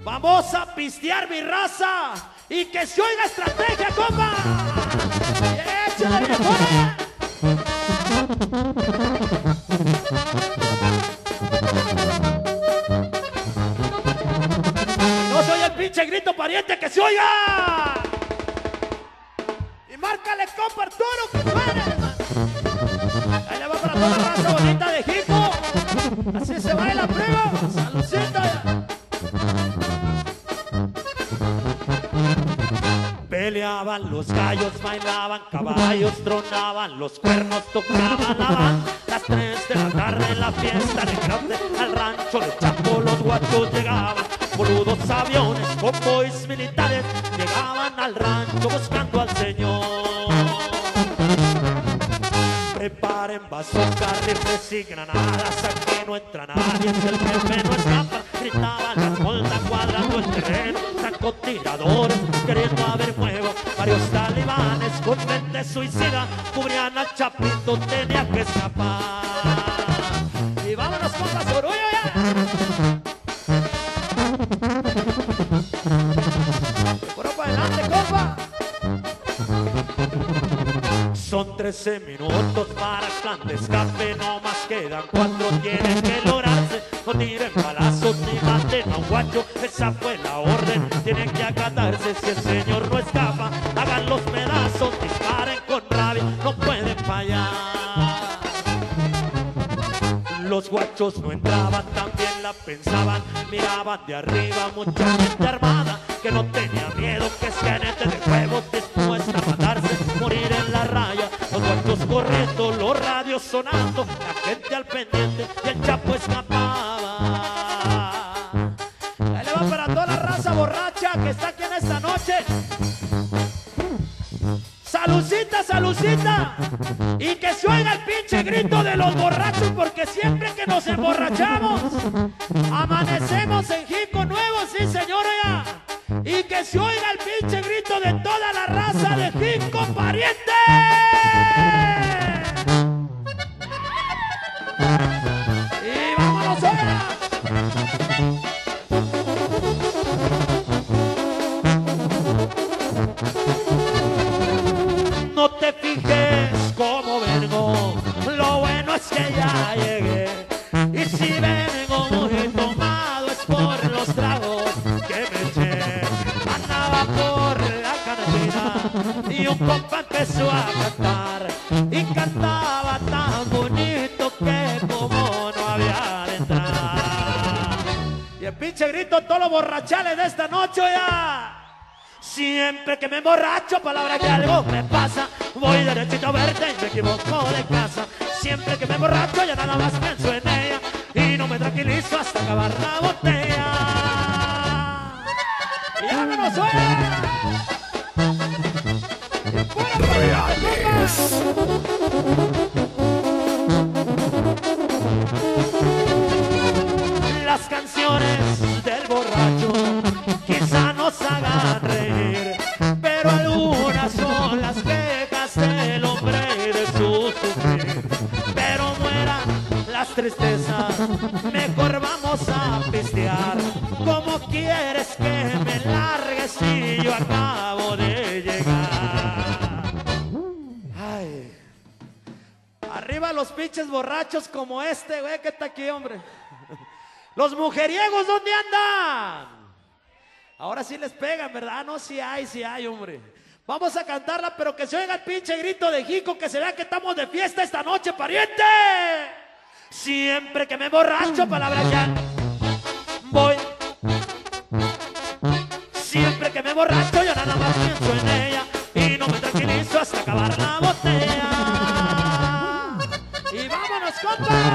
Vamos a pistear mi raza y que se oiga estrategia, compa. ¡Échale, viejona! No soy el pinche grito pariente, que se oiga. Y márcale, compa, Arturo, que suene. Ahí le va para toda la raza bonita de Jico. Así se baila, primo. Saludcita. Peleaban los gallos, bailaban caballos, tronaban los cuernos, tocaban la banda. Las 3 de la tarde la fiesta de grande, al rancho de Chapo los guachos llegaban. Boludos aviones, convoys militares, llegaban al rancho buscando al señor. Preparen bazookas, rifles y granadas, aquí no entra nadie, si el jefe no escapa. Gritaban las moldas cuadrando el terreno, francotiradores queriendo haber fuego. Varios talibanes con mente suicida cubrían al Chapito, tenía que escapar. Y vámonos con la Sorullo ya. Por para adelante, compa. Son 13 minutos para el plan de escape, no más quedan 4, tienen que lograrse. No tiren balazos ni maten a un guacho, esa fue la orden, tienen que acatarse. Si el señor no escapa, hagan los pedazos, disparen con rabia, no pueden fallar. Los guachos no entraban, también la pensaban, miraban de arriba mucha gente armada que no tenía miedo, que es gente de fuego dispuesta a matarse, morir en la raya. Los guachos corriendo, los radios sonando, la gente al pendiente y el Chapo escapaba. Ahí le va para toda la raza borracha que está aquí en esta noche. ¡Salucita, salucita! Y que se oiga el pinche grito de los borrachos, porque siempre que nos emborrachamos amanecemos en Jico Nuevo, sí señora. Y que se oiga el pinche grito de toda la raza de Jico Pariente. Y vámonos ahora. No te fijes cómo vengo, lo bueno es que ya llegué. Y si vengo muy tomado es por los tragos que me eché. Andaba por la cantina y un compa empezó a cantar. Y cantaba tan bonito que como no había de entrar. Y el pinche grito todos los borrachales de esta noche ya. Siempre que me emborracho, palabra que algo me pasa, voy derechito a verte y me equivoco de casa. Siempre que me emborracho ya nada más pienso en ella y no me tranquilizo hasta acabar la botella. ¡Y vámonos, suena! Reales. Las canciones del borracho quizá nos hagan reír, pero algunas son las quejas del hombre y de su sufrir. Pero mueran las tristezas, mejor vamos a pistear. ¿Cómo quieres que me largue si yo acabo de llegar? Ay, arriba los pinches borrachos como este, güey, que está aquí, hombre. Los mujeriegos, ¿dónde andan? Ahora sí les pegan, ¿verdad? No, sí hay, hombre. Vamos a cantarla, pero que se oiga el pinche grito de Jico, que se vea que estamos de fiesta esta noche, pariente. Siempre que me emborracho, palabra ya voy. Siempre que me emborracho, yo nada más pienso en ella y no me tranquilizo hasta acabar la botella. Y vámonos, compa.